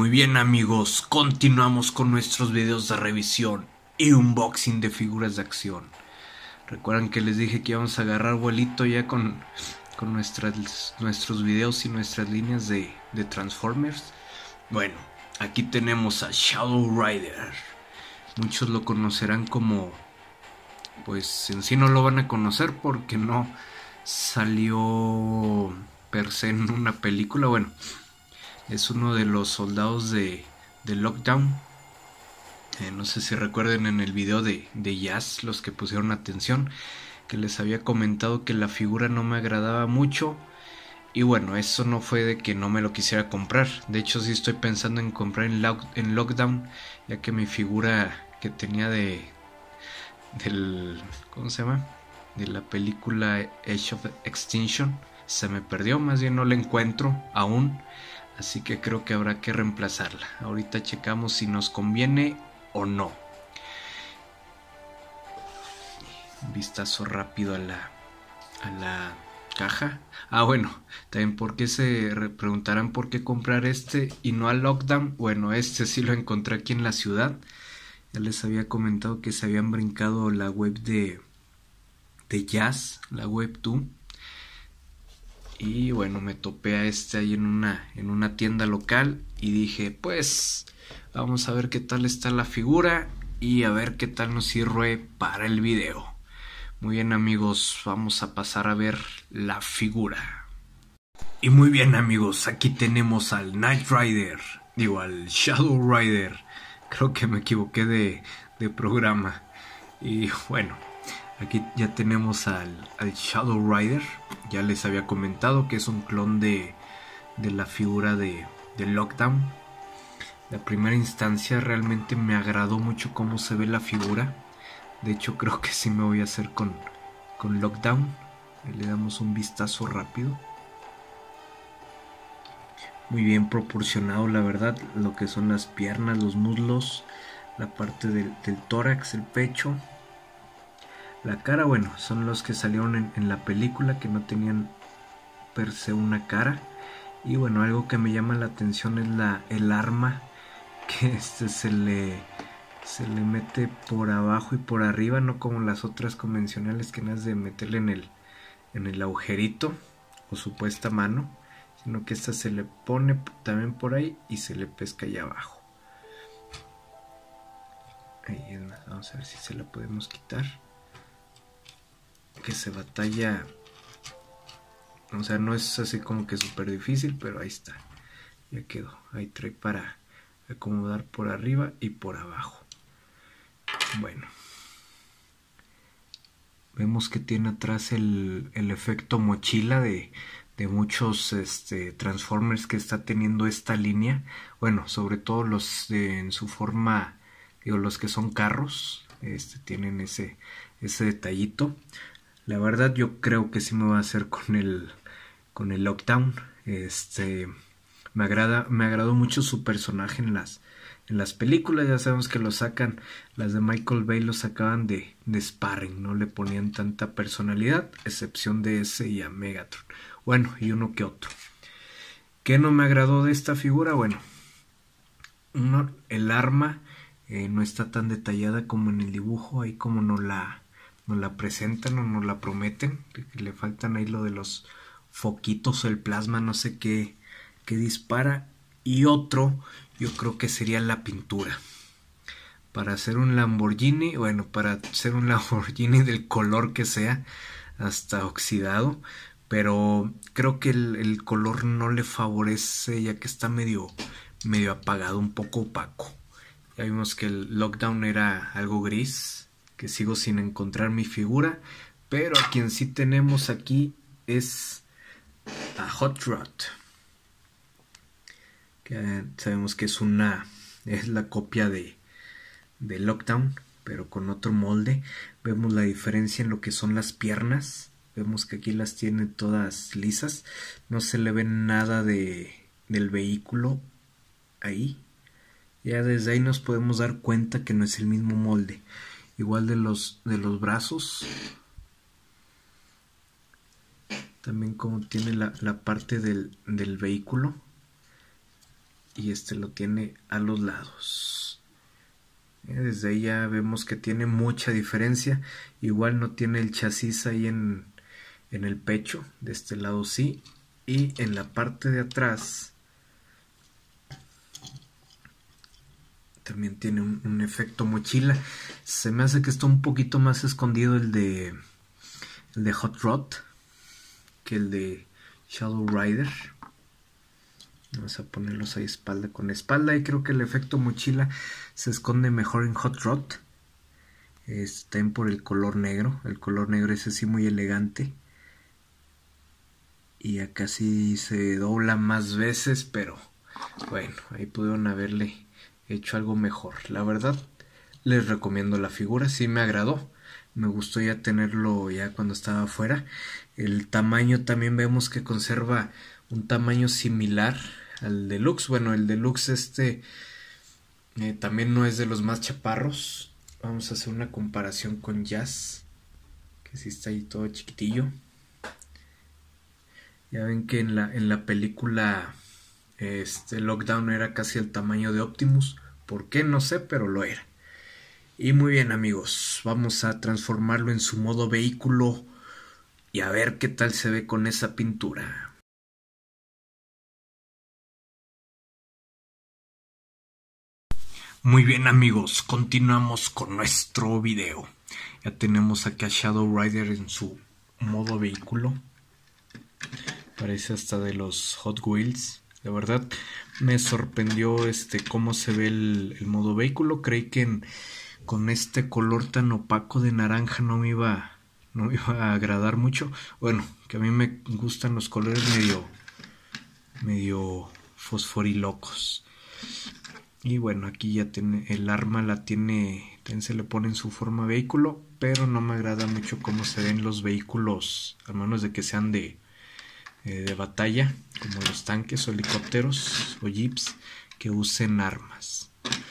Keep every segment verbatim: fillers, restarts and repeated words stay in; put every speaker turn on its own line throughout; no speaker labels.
Muy bien amigos, continuamos con nuestros videos de revisión y unboxing de figuras de acción. Recuerdan que les dije que íbamos a agarrar vuelito ya con, con nuestras, nuestros videos y nuestras líneas de, de Transformers. Bueno, aquí tenemos a Shadow Rider. Muchos lo conocerán como... Pues en sí no lo van a conocer porque no salió per se en una película. Bueno, es uno de los soldados de, de Lockdown. Eh, no sé si recuerden en el video de, de Jazz, los que pusieron atención, que les había comentado que la figura no me agradaba mucho. Y bueno, eso no fue de que no me lo quisiera comprar. De hecho, sí estoy pensando en comprar en, lock, en Lockdown, ya que mi figura que tenía de... del... ¿cómo se llama? De la película Age of Extinction se me perdió, más bien no la encuentro aún. Así que creo que habrá que reemplazarla. Ahorita checamos si nos conviene o no. Un vistazo rápido a la, a la caja. Ah, bueno, también por qué se preguntarán por qué comprar este y no al Lockdown. Bueno, este sí lo encontré aquí en la ciudad. Ya les había comentado que se habían brincado la web de, de Jazz, la web dos. Y bueno, me topé a este ahí en una, en una tienda local y dije, pues vamos a ver qué tal está la figura y a ver qué tal nos sirve para el video. Muy bien amigos, vamos a pasar a ver la figura. Y muy bien amigos, aquí tenemos al Knight Rider, digo al Shadow Rider. Creo que me equivoqué de, de programa. Y bueno, aquí ya tenemos al, al Shadow Rider. Ya les había comentado que es un clon de, de la figura de, de Lockdown. La primera instancia realmente me agradó mucho cómo se ve la figura. De hecho creo que sí me voy a hacer con, con Lockdown. Le damos un vistazo rápido. Muy bien proporcionado, la verdad, lo que son las piernas, los muslos, la parte del, del tórax, el pecho. La cara, bueno, son los que salieron en, en la película, que no tenían per se una cara. Y bueno, algo que me llama la atención es la, el arma, que este se le, se le mete por abajo y por arriba, no como las otras convencionales que no es de meterle en el, en el agujerito o supuesta mano, sino que esta se le pone también por ahí y se le pesca allá abajo. Ahí es más, vamos a ver si se la podemos quitar. Que se batalla, o sea, no es así como que súper difícil, pero ahí está, ya quedó. Ahí trae para acomodar por arriba y por abajo. Bueno, vemos que tiene atrás el, el efecto mochila de, de muchos este, Transformers que está teniendo esta línea. Bueno, sobre todo los de, en su forma, digo, los que son carros, este, tienen ese, ese detallito. La verdad yo creo que sí me voy a hacer con el con el Lockdown. Este me agrada, me agradó mucho su personaje en las en las películas. Ya sabemos que lo sacan, las de Michael Bay lo sacaban de, de sparring, no le ponían tanta personalidad, excepción de ese y a Megatron. Bueno, y uno que otro. ¿Qué no me agradó de esta figura? Bueno, uno, el arma eh, no está tan detallada como en el dibujo, ahí como no la nos la presentan o nos la prometen, que le faltan ahí lo de los foquitos o el plasma, no sé qué, qué dispara. Y otro, yo creo que sería la pintura. Para hacer un Lamborghini, bueno, para hacer un Lamborghini del color que sea, hasta oxidado, pero creo que el, el color no le favorece, ya que está medio, medio apagado, un poco opaco. Ya vimos que el Lockdown era algo gris, que sigo sin encontrar mi figura, pero a quien sí tenemos aquí es a Hot Rod, que sabemos que es una es la copia de, de Lockdown, pero con otro molde. Vemos la diferencia en lo que son las piernas, vemos que aquí las tiene todas lisas, no se le ve nada de, del vehículo ahí. Ya desde ahí nos podemos dar cuenta que no es el mismo molde. Igual de los, de los brazos. También como tiene la, la parte del, del vehículo. y este lo tiene a los lados. Desde ahí ya vemos que tiene mucha diferencia. Igual no tiene el chasis ahí en, en el pecho. De este lado sí. Y en la parte de atrás también tiene un, un efecto mochila. Se me hace que está un poquito más escondido el de, el de Hot Rod que el de Shadow Rider. Vamos a ponerlos ahí espalda con espalda. Y creo que el efecto mochila se esconde mejor en Hot Rod. Estén por el color negro. El color negro es así muy elegante. Y acá sí se dobla más veces. Pero bueno, ahí pudieron haberle hecho algo mejor. La verdad, les recomiendo la figura. Sí me agradó. Me gustó ya tenerlo ya cuando estaba afuera. El tamaño también vemos que conserva un tamaño similar al deluxe. Bueno, el deluxe este eh, también no es de los más chaparros. Vamos a hacer una comparación con Jazz, que sí está ahí todo chiquitillo. Ya ven que en la, en la película este Lockdown era casi el tamaño de Optimus. ¿Por qué? No sé, pero lo era. Y muy bien, amigos, vamos a transformarlo en su modo vehículo y a ver qué tal se ve con esa pintura. Muy bien, amigos, continuamos con nuestro video. Ya tenemos aquí a Shadow Rider en su modo vehículo. Parece hasta de los Hot Wheels. La verdad me sorprendió este cómo se ve el, el modo vehículo. Creí que en, con este color tan opaco de naranja no me iba no me iba a agradar mucho. Bueno, que a mí me gustan los colores medio medio fosforilocos. Y bueno, aquí ya tiene el arma, la tiene, también se le pone en su forma vehículo, pero no me agrada mucho cómo se ven los vehículos, a menos de que sean de, eh, de batalla, como los tanques o helicópteros o jeeps que usen armas.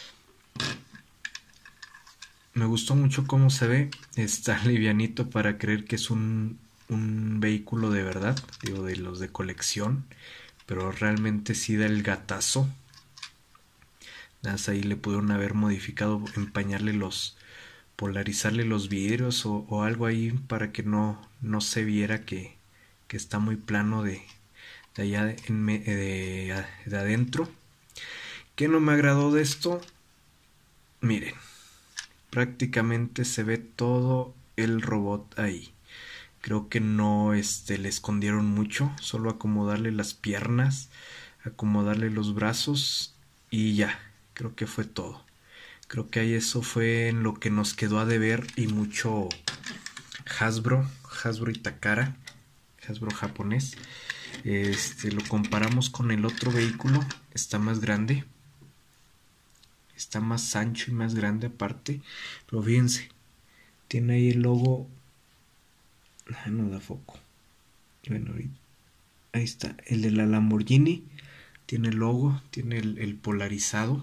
Me gustó mucho cómo se ve, está livianito para creer que es un, un vehículo de verdad, digo de los de colección, pero realmente sí da el gatazo. Ahí le pudieron haber modificado, empañarle los, polarizarle los vidrios o, o algo ahí para que no, no se viera que, que está muy plano de, de allá de, de, de adentro. ¿Qué no me agradó de esto? Miren, prácticamente se ve todo el robot ahí. Creo que no este, le escondieron mucho, solo acomodarle las piernas, acomodarle los brazos y ya. Creo que fue todo. Creo que ahí eso fue en lo que nos quedó a deber y mucho Hasbro, Hasbro y Takara, Hasbro japonés. Este, lo comparamos con el otro vehículo, está más grande, está más ancho y más grande aparte, pero fíjense, tiene ahí el logo, no da foco. Bueno, ahí está, el de la Lamborghini, tiene el logo, tiene el, el polarizado.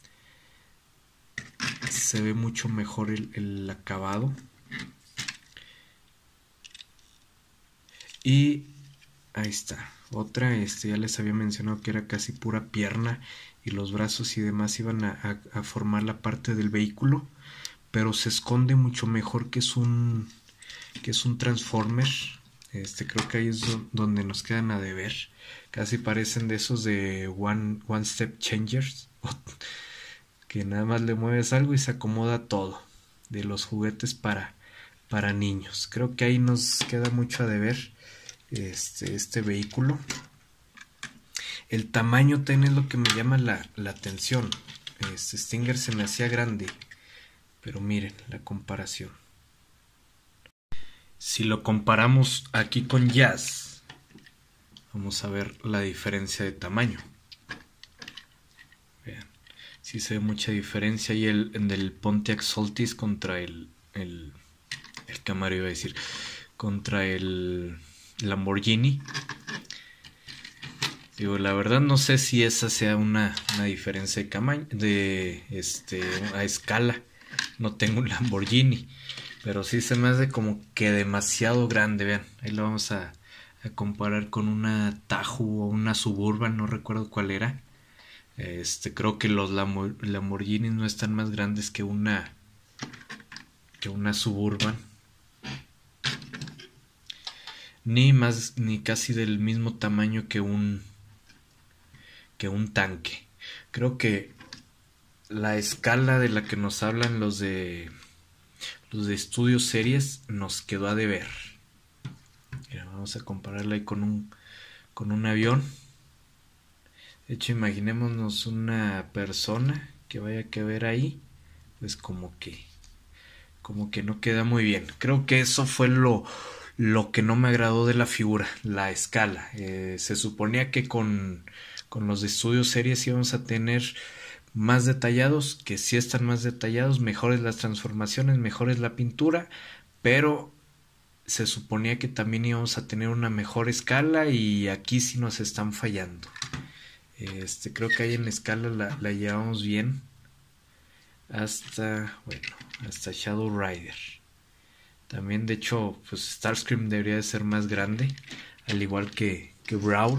Se ve mucho mejor el, el acabado. Y ahí está. Otra, este ya les había mencionado que era casi pura pierna y los brazos y demás iban a, a, a formar la parte del vehículo, pero se esconde mucho mejor que es un que es un Transformer. Este creo que ahí es donde nos quedan a deber. Casi parecen de esos de One, one Step Changers. Que nada más le mueves algo y se acomoda todo, de los juguetes para, para niños. Creo que ahí nos queda mucho a deber este, este vehículo. El tamaño también es lo que me llama la, la atención. Este Stinger se me hacía grande, pero miren la comparación. Si lo comparamos aquí con Jazz, vamos a ver la diferencia de tamaño. Vean. Sí se ve mucha diferencia y el, el del Pontiac Solstice contra el, el, el Camaro iba a decir, contra el Lamborghini. Digo, la verdad no sé si esa sea una, una diferencia de tamaño, de este, a escala. No tengo un Lamborghini, pero sí se me hace como que demasiado grande. Vean, ahí lo vamos a, a comparar con una Tahoe o una Suburban, no recuerdo cuál era. Este, creo que los Lamborghini no están más grandes que una que una Suburban, ni más ni casi del mismo tamaño que un que un tanque. Creo que la escala de la que nos hablan los de los de estudios series nos quedó a deber. Mira, vamos a compararla ahí con un con un avión. De hecho, imaginémonos una persona que vaya a ver ahí, pues como que como que no queda muy bien. Creo que eso fue lo lo que no me agradó de la figura, la escala. Eh, se suponía que con con los de estudios series íbamos a tener más detallados, que sí están más detallados, mejores las transformaciones, mejores la pintura, pero se suponía que también íbamos a tener una mejor escala y aquí sí nos están fallando. Este, creo que ahí en la escala la, la llevamos bien hasta, bueno, hasta Shadow Rider. También, de hecho, pues Starscream debería de ser más grande, al igual que, que Brawl.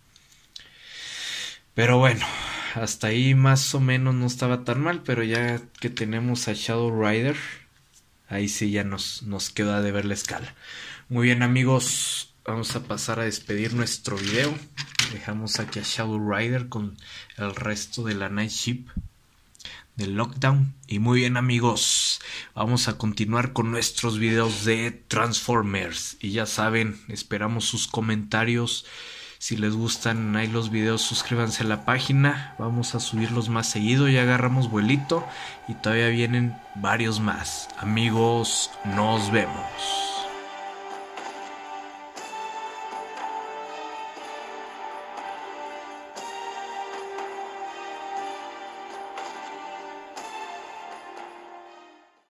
Pero bueno, hasta ahí más o menos no estaba tan mal, pero ya que tenemos a Shadow Rider, ahí sí ya nos, nos queda de ver la escala. Muy bien, amigos, vamos a pasar a despedir nuestro video. Dejamos aquí a Shadow Rider con el resto de la Night Ship del Lockdown. Y muy bien, amigos, vamos a continuar con nuestros videos de Transformers. Y ya saben, esperamos sus comentarios. Si les gustan ahí los videos, suscríbanse a la página. Vamos a subirlos más seguido. Ya agarramos vuelito y todavía vienen varios más. Amigos, nos vemos.